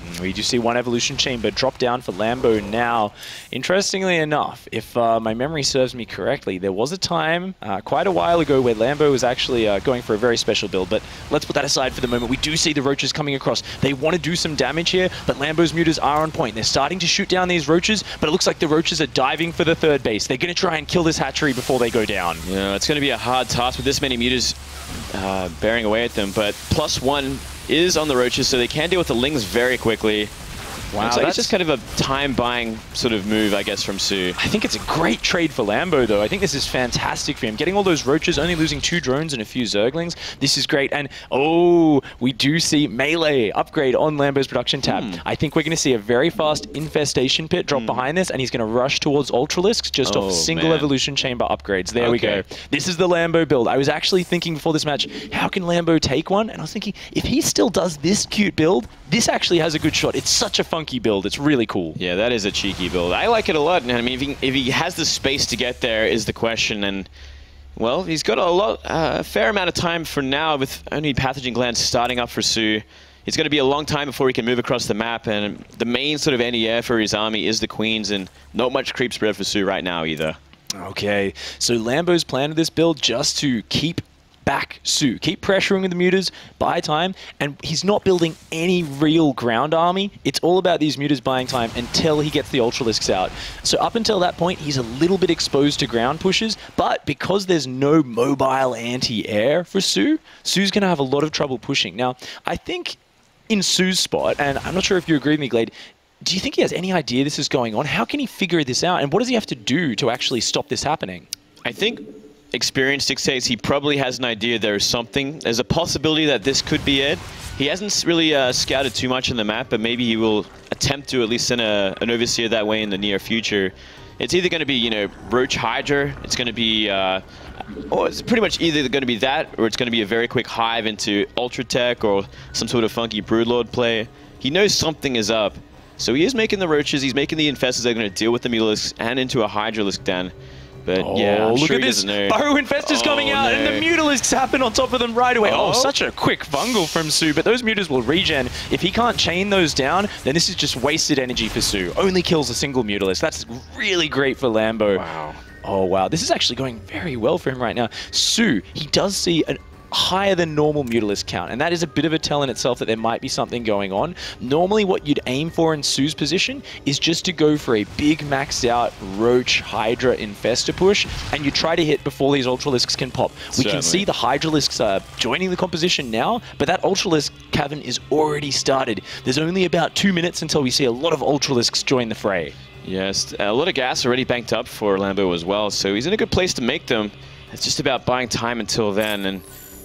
We do see one evolution chamber drop down for Lambo now. Interestingly enough, if uh, my memory serves me correctly, there was a time uh, quite a while ago where Lambo was actually uh, going for a very special build, but let's put that aside for the moment. We do see the roaches coming across. They want to do some damage here, but Lambo's mutas are on point. They're starting to shoot down these roaches, but it looks like the roaches are diving for the third base. They're going to try and kill this hatchery before they go down. Yeah, it's going to be a hard task with this many mutas uh, bearing away at them, but plus one is on the roaches, so they can deal with the lings very quickly. Wow, Looks like that's it's just kind of a time-buying sort of move, I guess, from Su. I think it's a great trade for Lambo, though. I think this is fantastic for him. Getting all those roaches, only losing two drones and a few zerglings. This is great. And, oh, we do see melee upgrade on Lambo's production tab. Hmm. I think we're going to see a very fast infestation pit drop Hmm. behind this, and he's going to rush towards Ultralisks just Oh, off single man. evolution chamber upgrades. There we Okay. go. This is the Lambo build. I was actually thinking before this match, how can Lambo take one? And I was thinking, if he still does this cute build, this actually has a good shot. It's such a funky build. It's really cool. Yeah, that is a cheeky build. I like it a lot. And I mean, if he, if he has the space to get there is the question. And, well, he's got a lot, uh, a fair amount of time for now with only pathogen glands starting up for Su. It's going to be a long time before he can move across the map. And the main sort of anti-air for his army is the Queens. And not much creep spread for Su right now either. Okay, so Lambo's plan of this build just to keep back Su, keep pressuring the mutas, buy time, and he's not building any real ground army. It's all about these mutas buying time until he gets the Ultralisks out. So up until that point, he's a little bit exposed to ground pushes, but because there's no mobile anti-air for Su, Su's going to have a lot of trouble pushing. Now, I think in Su's spot, and I'm not sure if you agree with me, Glade, do you think he has any idea this is going on? How can he figure this out? And what does he have to do to actually stop this happening? I think experience dictates he probably has an idea there's something. There's a possibility that this could be it. He hasn't really uh, scouted too much on the map, but maybe he will attempt to at least send a, an overseer that way in the near future. It's either going to be, you know, Roach Hydra. It's going to be, uh, or it's pretty much either going to be that, or it's going to be a very quick hive into Ultra Tech or some sort of funky Broodlord play. He knows something is up. So he is making the Roaches, he's making the Infestors that are going to deal with the Mutalisks and into a Hydralisk den. But Oh, yeah, I'm look sure at he this. doesn't know. Burrow Infestor's Oh, coming out, no. and the Mutalisks happen on top of them right away. Oh, Oh. such a quick fungal from Su, but those Mutas will regen. If he can't chain those down, then this is just wasted energy for Su. Only kills a single Mutalisk. That's really great for Lambo. Wow. Oh, wow. This is actually going very well for him right now. Su, he does see an higher than normal Mutalisk count, and that is a bit of a tell in itself that there might be something going on. Normally what you'd aim for in Su's position is just to go for a big maxed out Roach Hydra Infestor push, and you try to hit before these Ultralisks can pop. We Certainly. can see the Hydralisks uh, joining the composition now, but that Ultralisk cavern is already started. There's only about two minutes until we see a lot of Ultralisks join the fray. Yes, a lot of gas already banked up for Lambo as well, so he's in a good place to make them. It's just about buying time until then, and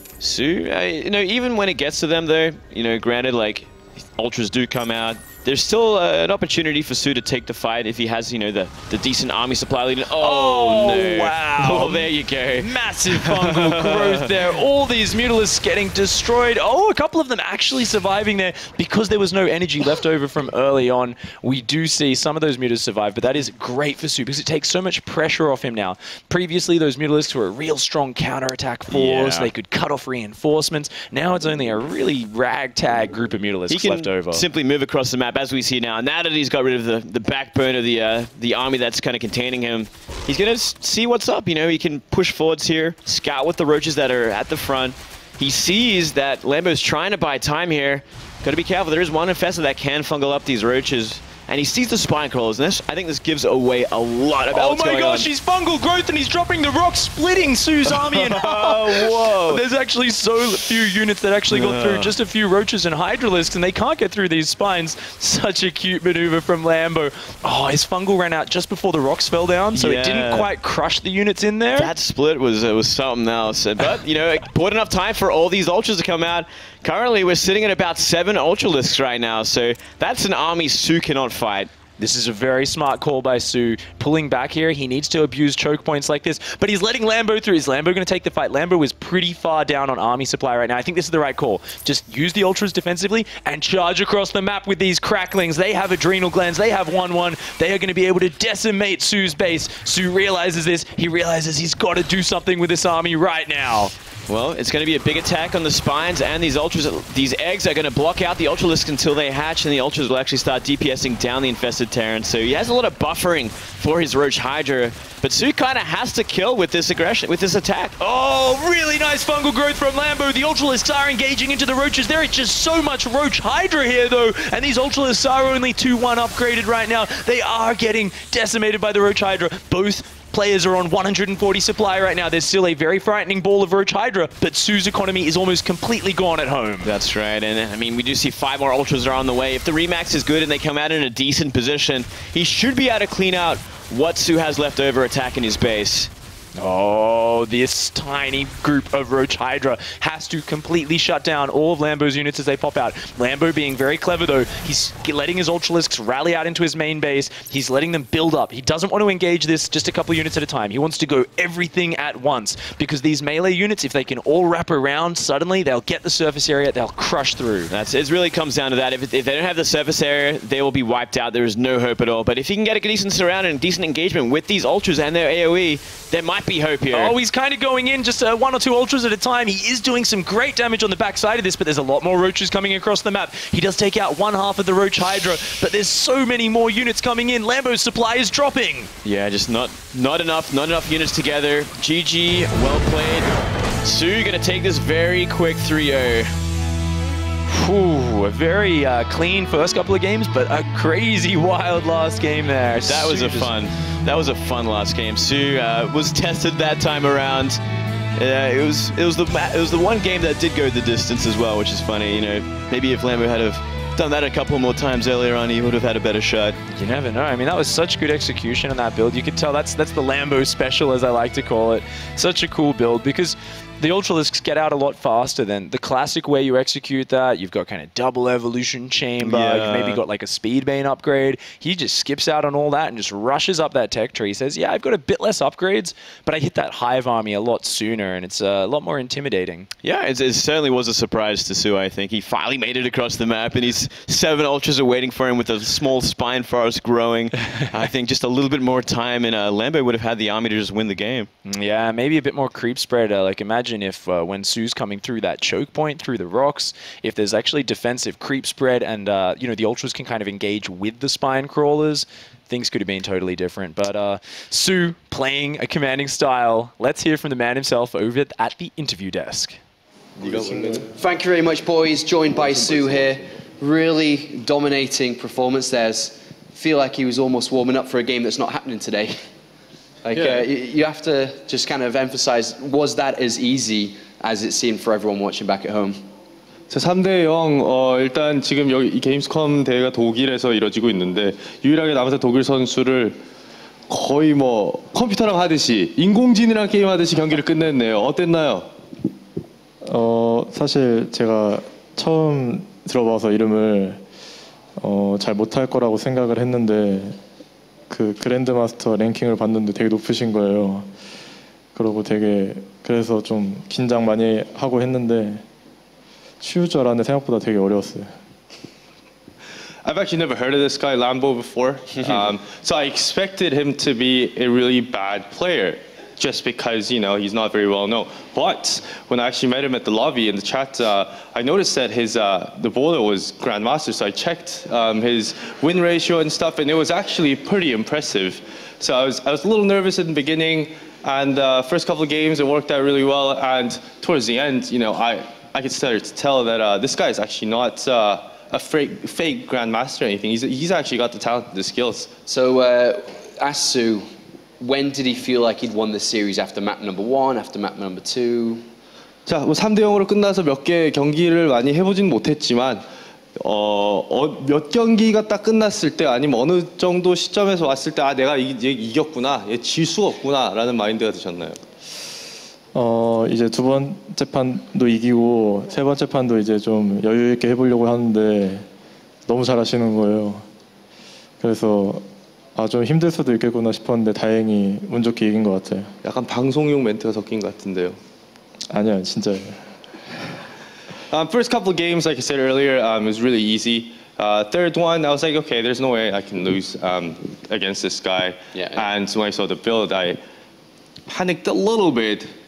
Su, uh, you know, even when it gets to them though, you know, granted, like, Ultras do come out, there's still uh, an opportunity for Su to take the fight if he has, you know, the, the decent army supply lead. Oh, Oh, no. wow. Well, there you go. Massive fungal growth there. All these Mutalisks getting destroyed. Oh, a couple of them actually surviving there because there was no energy left over from early on. We do see some of those Mutas survive, but that is great for Su because it takes so much pressure off him now. Previously, those Mutalisks were a real strong counterattack force. Yeah. They could cut off reinforcements. Now it's only a really ragtag group of Mutalisks He can left over. simply move across the map as we see now. Now that he's got rid of the, the backbone of the uh, the army that's kind of containing him, he's going to see what's up. You know, he can push forwards here, scout with the Roaches that are at the front. He sees that Lambo's trying to buy time here. Got to be careful. There is one Infestor that can fungal up these Roaches. And he sees the Spine Crawlers, and this, I think this gives away a lot about Oh what's my going gosh, on. he's fungal growth and he's dropping the rock, splitting Su's army in half. Oh, whoa. There's actually so few units that actually got through, Yeah. just a few Roaches and Hydralisks, and they can't get through these spines. Such a cute maneuver from Lambo. Oh, his fungal ran out just before the rocks fell down, so it didn't Yeah. quite crush the units in there. That split was uh, was something else. But, you know, it bought enough time for all these Ultras to come out. Currently, we're sitting at about seven Ultralisks right now, so that's an army Su cannot fight. This is a very smart call by Su. Pulling back here, he needs to abuse choke points like this, but he's letting Lambo through. Is Lambo going to take the fight? Lambo is pretty far down on army supply right now. I think this is the right call. Just use the Ultras defensively and charge across the map with these cracklings. They have adrenal glands. They have one one. They are going to be able to decimate Su's base. Su realizes this. He realizes he's got to do something with this army right now. Well, it's going to be a big attack on the spines, and these ultras, these eggs are going to block out the Ultralisk until they hatch, and the ultras will actually start DPSing down the infested Terran. So he has a lot of buffering for his Roach Hydra, but Su kind of has to kill with this aggression, with this attack. Oh, really nice fungal growth from Lambo. The Ultralisks are engaging into the Roaches. There is just so much Roach Hydra here, though, and these Ultralisks are only two one upgraded right now. They are getting decimated by the Roach Hydra. Both players are on one hundred forty supply right now. There's still a very frightening ball of Roach Hydra, but Su's economy is almost completely gone at home. That's right, and I mean, we do see five more Ultras are on the way. If the Remax is good and they come out in a decent position, he should be able to clean out what Su has left over attacking his base. Oh, this tiny group of Roach Hydra has to completely shut down all of Lambo's units as they pop out. Lambo being very clever, though. He's letting his Ultralisks rally out into his main base. He's letting them build up. He doesn't want to engage this just a couple units at a time. He wants to go everything at once, because these melee units, if they can all wrap around, suddenly they'll get the surface area, they'll crush through. That's it. Really comes down to that. If, if they don't have the surface area, they will be wiped out. There is no hope at all. But if he can get a decent surround and decent engagement with these Ultras and their AoE, there might be hope here. Oh, he's kind of going in just uh, one or two Ultras at a time. He is doing some great damage on the backside of this, but there's a lot more Roaches coming across the map. He does take out one half of the Roach Hydra, but there's so many more units coming in. Lambo's supply is dropping. Yeah, just not not enough, not enough units together. G G, well played. Su gonna take this very quick three oh. Whew, a very uh, clean first couple of games, but a crazy wild last game there. That was a fun, that was a fun last game. Su uh, was tested that time around. Uh, it was it was the it was the one game that did go the distance as well, which is funny. You know, maybe if Lambo had have done that a couple more times earlier on, he would have had a better shot. You never know. I mean, that was such good execution on that build. You could tell that's that's the Lambo special, as I like to call it. Such a cool build, because the Ultralisks get out a lot faster than the classic way you execute that. You've got kind of double evolution chamber. Yeah. You've maybe got like a Speedbane upgrade. He just skips out on all that and just rushes up that tech tree. He says, yeah, I've got a bit less upgrades, but I hit that Hive army a lot sooner, and it's a lot more intimidating. Yeah, it, it certainly was a surprise to Su, I think. He finally made it across the map, and his seven Ultras are waiting for him with a small spine forest growing. I think just a little bit more time, and uh, Lambo would have had the army to just win the game. Yeah, maybe a bit more creep spread. Uh, like, imagine if uh, when Su's coming through that choke point, through the rocks, if there's actually defensive creep spread and, uh, you know, the Ultras can kind of engage with the spine crawlers, things could have been totally different. But uh, Su playing a commanding style. Let's hear from the man himself over at the interview desk. Thank you very much, boys. Joined by Su here. Really dominating performance there. Feel like he was almost warming up for a game that's not happening today. Like, Yeah. uh, you, you have to just kind of emphasize, was that as easy as it seemed for everyone watching back at home? 자, 삼 대 영, 어, 일단 지금 여기 이 게임스컴 대회가 독일에서 이루어지고 있는데 유일하게 남아서 독일 선수를 거의 뭐 컴퓨터랑 하듯이 인공지능이랑 게임하듯이 경기를 끝냈네요. 어땠나요? 어 사실 제가 처음 들어봐서 이름을 어, 잘 못할 거라고 생각을 했는데 그 그랜드마스터 랭킹을 봤는데 되게 높으신 거예요. 그러고 되게 그래서 좀 긴장 많이 하고 했는데 쉬울 줄 알았는데 생각보다 되게 어려웠어요. I've actually never heard of this guy Lambo before, um, so I expected him to be a really bad player, just because you know he's not very well known. But when I actually met him at the lobby in the chat, uh, I noticed that his uh, the bowler was Grandmaster. So I checked um, his win ratio and stuff, and it was actually pretty impressive. So I was I was a little nervous in the beginning, and uh, first couple of games it worked out really well. And towards the end, you know, I I could start to tell that uh, this guy is actually not uh, a fake fake Grandmaster or anything. He's he's actually got the talent, the skills. So, uh, ask Su, when did he feel like he'd won the series? After map number one, after map number two? 자, 뭐 삼 대 영으로 끝나서 몇 개 경기를 많이 해보진 못했지만 어, 어, 몇 경기가 딱 끝났을 때 아니면 어느 정도 시점에서 왔을 때 아 내가 이, 얘 이겼구나, 얘 질 수가 없구나라는 마인드가 드셨나요? 어 이제 두 번째 판도 이기고 세 번째 판도 이제 좀 여유 있게 해보려고 하는데 너무 잘하시는 거예요. 그래서 아 좀 힘들 수도 있겠구나 싶었는데 다행히 운 좋게 이긴 것 같아요. 약간 방송용 멘트가 섞인 것 같은데요. 아니요, 진짜예요. Um, first couple of games, like I said earlier, um, was really easy. Uh, third one, I was like, okay, there's no way I can lose um, against this guy. Yeah, yeah. And when I saw the build, I panicked a little bit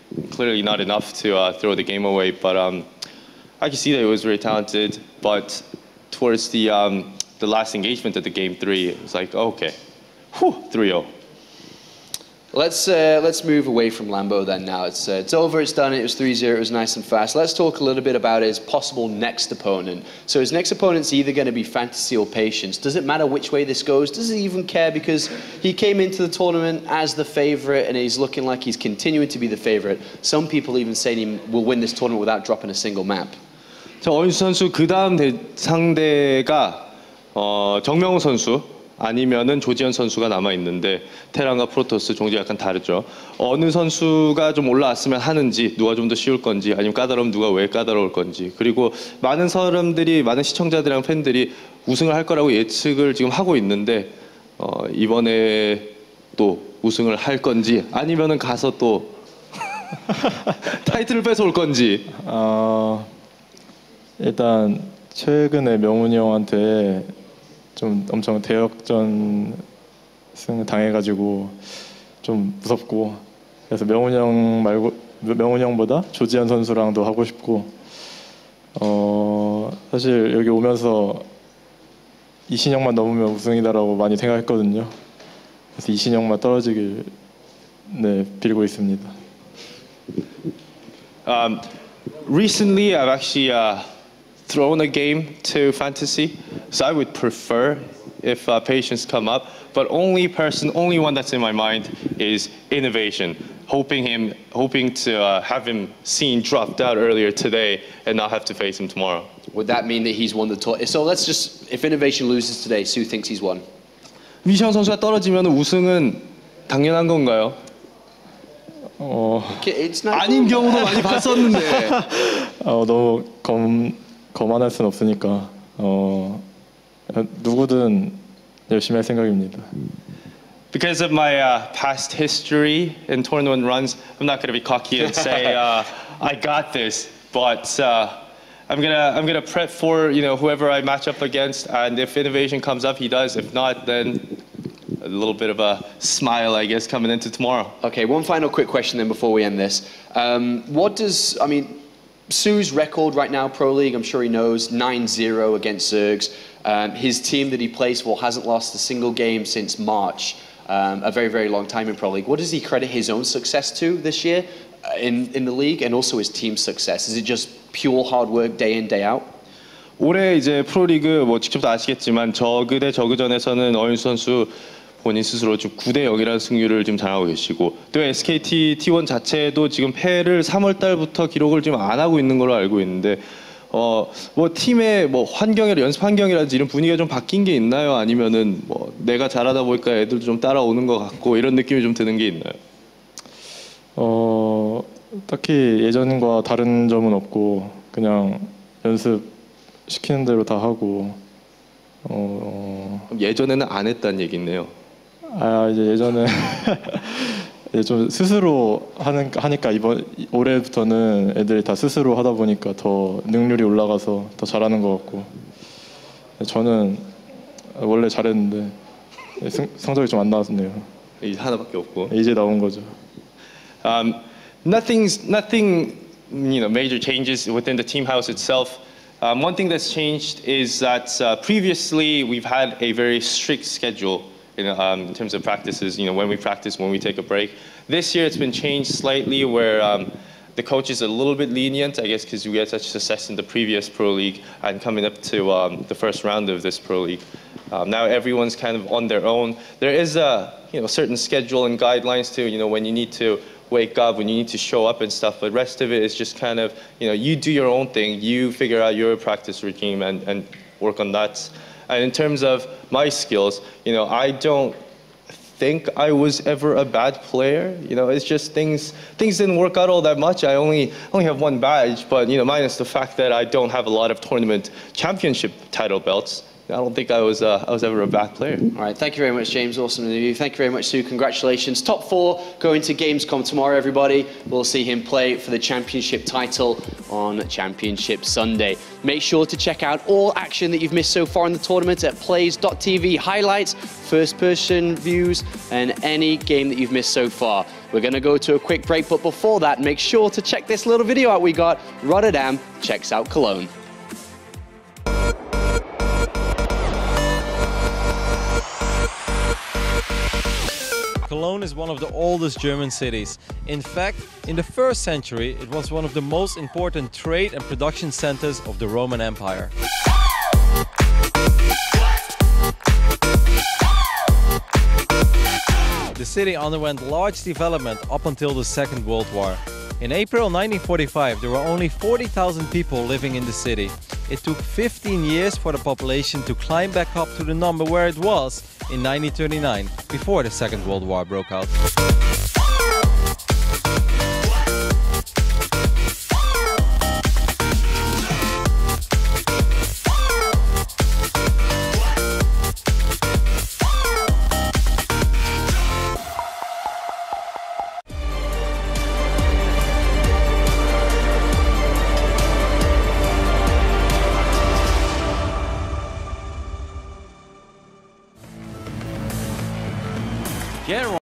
clearly not enough to uh, throw the game away. But um, I can see that he was very talented. But towards the um, the last engagement of the game three, it was like, okay, whew, three oh. Let's uh, let's move away from Lambo then now. It's uh, it's over, it's done, it was three zero, it was nice and fast. Let's talk a little bit about his possible next opponent. So his next opponent's either going to be Fantasy or Patience. Does it matter which way this goes? Does he even care? Because he came into the tournament as the favorite and he's looking like he's continuing to be the favorite. Some people even say he will win this tournament without dropping a single map. 자, 어윤수 선수 그 다음 상대가 어, 정명호 선수 아니면은 조지현 선수가 남아 있는데 테란과 프로토스 종지 약간 다르죠. 어느 선수가 좀 올라왔으면 하는지, 누가 좀 더 쉬울 건지, 아니면 까다로우면 누가 왜 까다로울 건지. 그리고 많은 사람들이, 많은 시청자들이랑 팬들이 우승을 할 거라고 예측을 지금 하고 있는데 어, 이번에 또 우승을 할 건지, 아니면은 가서 또 타이틀을 뺏어올 건지. 어, 일단 최근에 명훈이 형한테 좀 엄청 대역전 승 당해가지고 좀 무섭고, 그래서 명훈이 형 말고 명훈이 형보다 조지현 선수랑도 하고 싶고, 어 사실 여기 오면서 이신영만 넘으면 우승이다라고 많이 생각했거든요. 그래서 이신영만 떨어지길 네 빌고 있습니다. Um, recently, I've actually uh, thrown a game to Fantasy, so I would prefer if uh, Patience come up. But only person, only one that's in my mind is Innovation. Hoping him, hoping to uh, have him seen dropped out earlier today and not have to face him tomorrow. Would that mean that he's won the tournament? So let's just, if Innovation loses today, Sue thinks he's won. 위시영 선수가 떨어지면 우승은 당연한 건가요? 어, It's not 아닌 경우도 많이 봤었는데. 어 너무 검 거만할 순 없으니까 어 누구든 열심히 할 생각입니다. Because of my uh, past history in tournament runs, I'm not going to be cocky and say uh, I got this, but uh, I'm gonna I'm gonna prep for you know whoever I match up against, and if Innovation comes up, he does. If not, then a little bit of a smile, I guess, coming into tomorrow. Okay, one final quick question then before we end this. Um, what does, I mean, Sue's record right now, Pro League, I'm sure he knows, nine zero against Zergs. Um, his team that he plays for hasn't lost a single game since March, um, a very, very long time in Pro League. What does he credit his own success to this year uh, in, in the league, and also his team's success? Is it just pure hard work day in, day out? 올해 이제 프로리그 뭐 직접 아시겠지만 저그 대 저그전에서는 어윤수 선수 본인 스스로 지금 구 대 영이라는 승률을 지금 잘하고 계시고, 또 에스케이티 티 원 자체도 지금 패를 삼월 달부터 기록을 지금 안 하고 있는 걸로 알고 있는데, 어 뭐 팀의 뭐 환경이라 연습 환경이라든지 이런 분위기가 좀 바뀐 게 있나요? 아니면은 뭐 내가 잘하다 보니까 애들도 좀 따라오는 것 같고 이런 느낌이 좀 드는 게 있나요? 어 딱히 예전과 다른 점은 없고 그냥 연습 시키는 대로 다 하고 어 예전에는 안 했다는 얘기네요. 아 이제 예전에 이제 좀 스스로 하는 하니까 이번 올해부터는 애들이 다 스스로 하다 보니까 더 능률이 올라가서 더 잘하는 것 같고, 저는 원래 잘했는데 성, 성적이 좀 안 나왔네요. 이제 하나밖에 없고. 이제 나온 거죠. Um, nothing's nothing, you know, major changes within the team house itself. Um, one thing that's changed is that uh, previously we've had a very strict schedule in, um, in terms of practices, you know, when we practice, when we take a break. This year it's been changed slightly where um, the coach is a little bit lenient, I guess, because we had such success in the previous Pro League and coming up to um, the first round of this Pro League. Um, now everyone's kind of on their own. There is a, you know, certain schedule and guidelines too, you know, when you need to wake up, when you need to show up and stuff, but the rest of it is just kind of, you know, you do your own thing, you figure out your practice regime and, and work on that. And in terms of my skills, you know, I don't think I was ever a bad player. You know, it's just things things didn't work out all that much. I only only have one badge, but you know, minus the fact that I don't have a lot of tournament championship title belts. I don't think I was uh, I was ever a bad player. All right, thank you very much, James. Awesome interview. Thank you very much, Sue. Congratulations. Top four going to Gamescom tomorrow, everybody. We'll see him play for the championship title on Championship Sunday. Make sure to check out all action that you've missed so far in the tournament at plays dot t v, highlights, first-person views, and any game that you've missed so far. We're going to go to a quick break, but before that, make sure to check this little video out we got. Rotterdam checks out Cologne. Cologne is one of the oldest German cities. In fact, in the first century, it was one of the most important trade and production centers of the Roman Empire. The city underwent large development up until the Second World War. In April nineteen forty-five, there were only forty thousand people living in the city. It took fifteen years for the population to climb back up to the number where it was in nineteen thirty-nine, before the Second World War broke out. Get